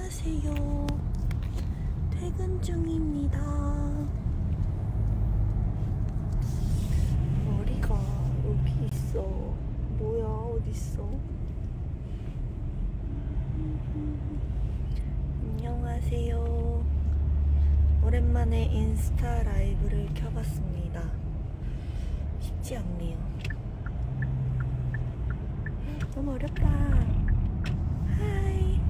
안녕하세요. 퇴근 중입니다. 머리가 여기 있어. 뭐야, 어딨어? 안녕하세요. 오랜만에 인스타 라이브를 켜봤습니다. 쉽지 않네요. 너무 어렵다. 하이.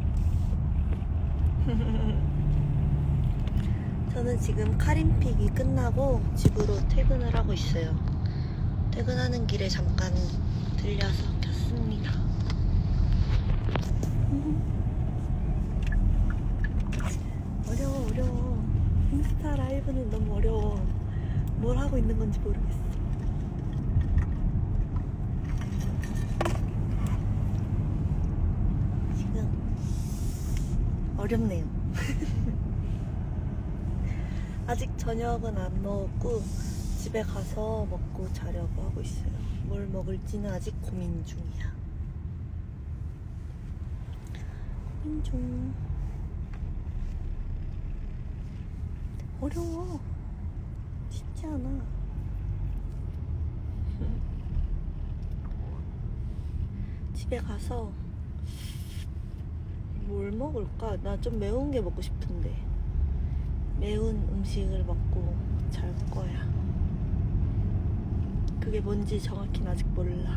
저는 지금 카림픽이 끝나고 집으로 퇴근을 하고 있어요. 퇴근하는 길에 잠깐 들려서 켰습니다. 어려워. 인스타 라이브는 너무 어려워. 뭘 하고 있는 건지 모르겠어. 지금 어렵네요. 아직 저녁은 안 먹었고 집에 가서 먹고 자려고 하고 있어요. 뭘 먹을지는 아직 고민 중이야. 고민 중. 어려워. 쉽지 않아. 집에 가서 뭘 먹을까? 나 좀 매운 게 먹고 싶은데. 매운 음식을 먹고 잘 거야. 그게 뭔지 정확히는 아직 몰라.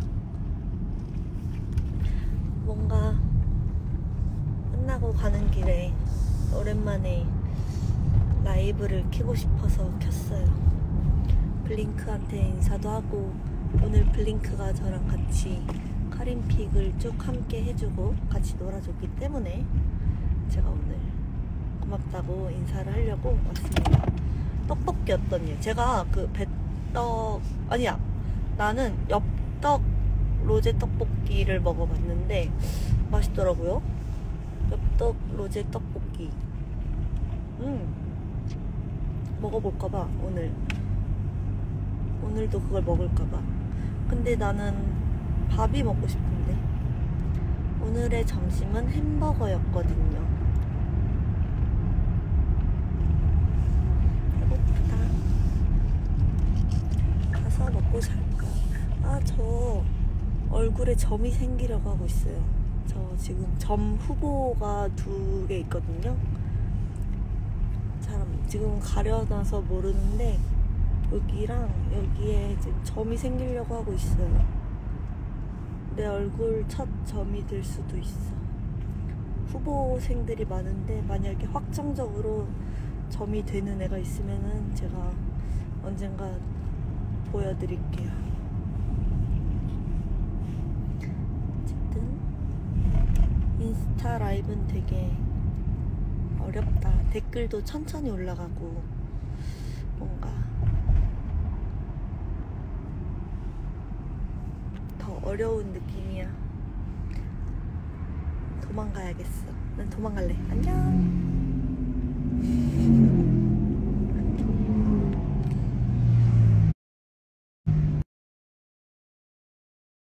뭔가 끝나고 가는 길에 오랜만에 라이브를 켜고 싶어서 켰어요. 블링크한테 인사도 하고, 오늘 블링크가 저랑 같이 카림픽을 쭉 함께 해주고 같이 놀아줬기 때문에 제가 오늘 고맙다고 인사를 하려고 왔습니다. 떡볶이 어떠니? 제가 그 배떡, 아니야, 나는 엽떡 로제 떡볶이를 먹어봤는데 맛있더라고요. 엽떡 로제 떡볶이. 먹어볼까봐 오늘도 그걸 먹을까봐. 근데 나는 밥이 먹고 싶은데 오늘의 점심은 햄버거였거든요. 배고프다. 가서 먹고 잘 거야. 아, 저 얼굴에 점이 생기려고 하고 있어요. 저 지금 점 후보가 2개 있거든요. 지금 가려놔서 모르는데 여기랑 여기에 지금 점이 생기려고 하고 있어요. 내 얼굴 첫 점이 될 수도 있어. 후보생들이 많은데 만약에 확정적으로 점이 되는 애가 있으면은 제가 언젠가 보여드릴게요. 어쨌든 인스타 라이브는 되게 어렵다. 댓글도 천천히 올라가고 뭔가 더 어려운 느낌이야. 도망가야겠어. 난 도망갈래. 안녕.